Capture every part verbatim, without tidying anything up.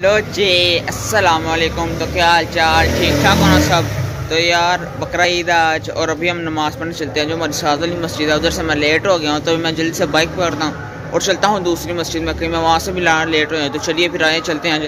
Hello जी, अस्सलाम वालेकुम। तो क्या हाल चाल, ठीक ठाक होना सब। तो यार बकरा ईद आज और अभी हम नमाज़ पढ़ने चलते हैं। जो हमारी साद वाली मस्जिद है उधर से मैं लेट हो गया हूँ, तो मैं जल्दी से बाइक पकड़ता हूँ और चलता हूँ दूसरी मस्जिद में, कहीं मैं वहाँ से भी लाना लेट हो जाए। तो चलिए फिर आए चलते हैं।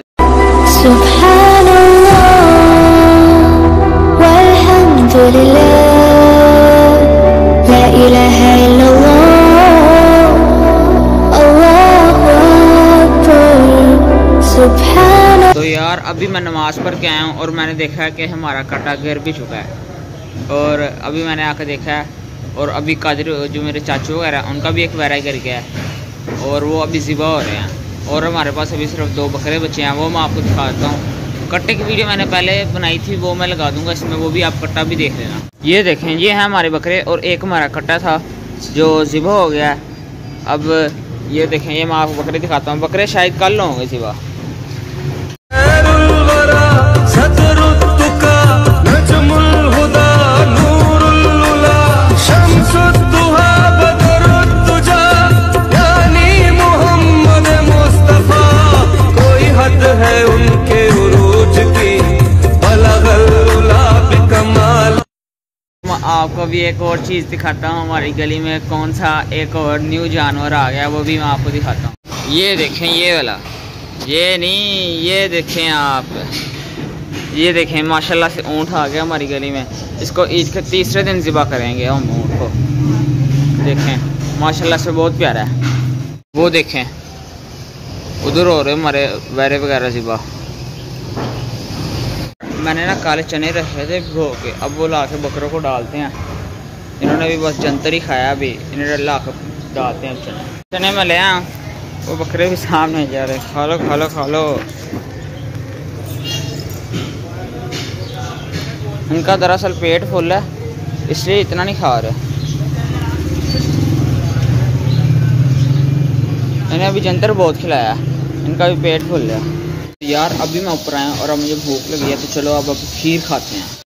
तो यार अभी मैं नमाज़ पढ़ के आया हूँ और मैंने देखा है कि हमारा कटा गिर भी चुका है। और अभी मैंने आकर देखा है और अभी कादिर जो मेरे चाचू वगैरह उनका भी एक वैरा गिर गया है और वो अभी ज़िबा हो रहे हैं। और हमारे पास अभी सिर्फ दो बकरे बचे हैं, वो मैं आपको दिखा देता हूँ। कट्टे की वीडियो मैंने पहले बनाई थी, वो मैं लगा दूँगा इसमें, वो भी आप कट्टा भी देख लेना। ये देखें, ये है हमारे बकरे और एक हमारा कट्टा था जो ज़िबा हो गया है। अब ये देखें, ये मैं आपको बकरे दिखाता हूँ। बकरे शायद कल होंगे ज़िबा। आपको भी एक और चीज़ दिखाता हूँ। हमारी गली में कौन सा एक और न्यू जानवर आ गया, वो भी मैं आपको दिखाता हूँ। ये देखें, ये वाला, ये नहीं, ये देखें आप, ये देखें माशाल्लाह से ऊँट आ गया हमारी गली में। इसको ईद के तीसरे दिन ज़िबा करेंगे हम ऊँट को। देखें माशाल्लाह से बहुत प्यारा है। वो देखें उधर हो रहे हमारे वैरे वगैरह ज़िबा। मैंने ना काले चने रखे थे भिगो के, अब वो ला के बकरों को डालते हैं। इन्होंने भी बस जंतर ही खाया, अभी इन्हें ला कर डालते हैं चने। चने में ले आया, वो बकरे भी सामने जा रहे। खा लो खा लो खा लो। इनका दरअसल पेट फुल है, इसलिए इतना नहीं खा रहे। इन्हें अभी जंतर बहुत खिलाया, इनका भी पेट फुल है। यार अभी मैं ऊपर आया और अब मुझे भूख लगी है, तो चलो अब अब खीर खाते हैं।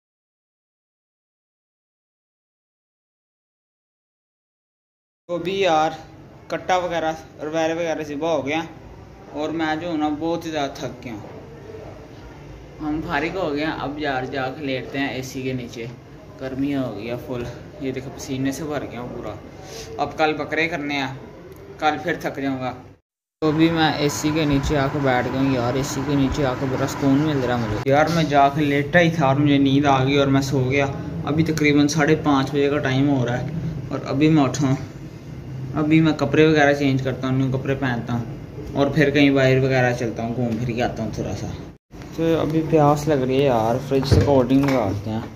तो भी यार कट्टा वगैरह और वैरे वगैरह ज़िबा हो गया और मैं जो हूँ ना बहुत ही ज़्यादा थक गया हूँ। हम फारिग हो गए हैं, अब यार जाकर लेटते हैं एसी के नीचे। गर्मी हो गई है फुल, ये देखो पसीने से भर गया हूँ पूरा। अब कल बकरे करने हैं, कल फिर थक जाऊँगा। तो भी मैं एसी के नीचे आकर बैठ गई यार। एसी के नीचे आकर बड़ा सुकून मिल रहा है मुझे। यार मैं जाकर लेटा ही था और मुझे नींद आ गई और मैं सो गया। अभी तकरीबन साढ़े पाँच बजे का टाइम हो रहा है और अभी मैं उठा। अभी मैं कपड़े वगैरह चेंज करता हूँ, न्यू कपड़े पहनता हूँ और फिर कहीं बाहर वगैरह चलता हूँ, घूम फिर के आता हूँ थोड़ा सा। तो अभी प्यास लग रही है यार, फ्रिज से कोल्ड ड्रिंक लगाते हैं।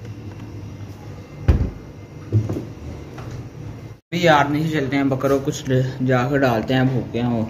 अभी यार नहीं चलते हैं, बकरों कुछ जाकर डालते हैं, भूखे हैं वो।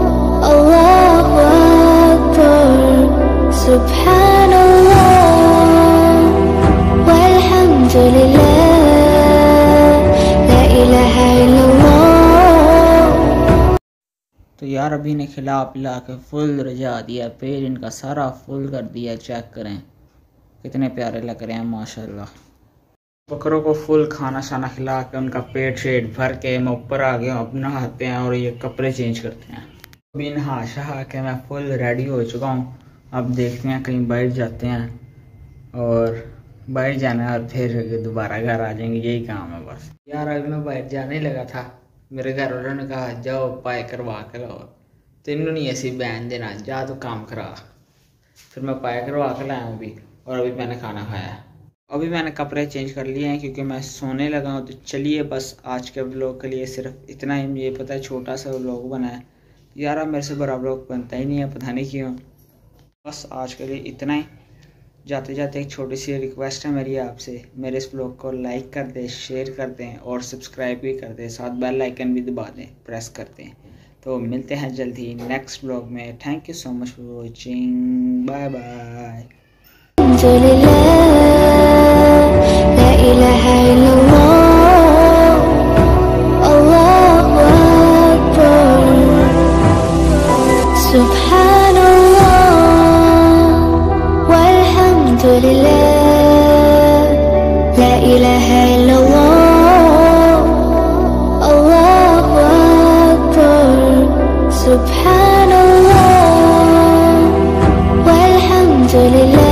तो यार अभी ने खिला पिला के फुल रजा दिया, पेट इनका सारा फुल कर दिया। चेक करें कितने प्यारे लग रहे हैं माशाल्लाह। बकरों को फुल खाना शाना खिला के उनका पेट शेट भर के मैं ऊपर आ गया। अब नहाते हैं और ये कपड़े चेंज करते हैं। अभी नहा शहा के मैं फुल रेडी हो चुका हूँ। अब देखते हैं कहीं बाहर जाते हैं और बाहर जाना है और फिर दोबारा घर आ जाएंगे, यही काम है बस। यार अभी मैं बाहर जाने लगा था, मेरे घर वालों ने कहा जाओ पाए करवा कर लाओ। तो इन्होंने ऐसी बहन देना, जा तो काम करा। फिर मैं पाए करवा कर लाया हूँ अभी और अभी मैंने खाना खाया। अभी मैंने कपड़े चेंज कर लिए हैं क्योंकि मैं सोने लगा हूँ। तो चलिए बस आज के व्लॉग के लिए सिर्फ इतना ही। मुझे पता है छोटा सा व्लॉग बना है यार, अब मेरे से बड़ा व्लॉग बनता ही नहीं है, पता नहीं क्यों। बस आज के लिए इतना ही। जाते जाते एक छोटी सी रिक्वेस्ट है मेरी आपसे, मेरे इस व्लॉग को लाइक कर दें, शेयर कर दें और सब्सक्राइब भी कर दें, साथ बेल आइकन भी दबा दें, प्रेस कर दें। तो मिलते हैं जल्द ही नेक्स्ट व्लॉग में। Thank you so much for watching, bye bye. La ilaha illallah, Allahu Akbar, Subhanallah. चले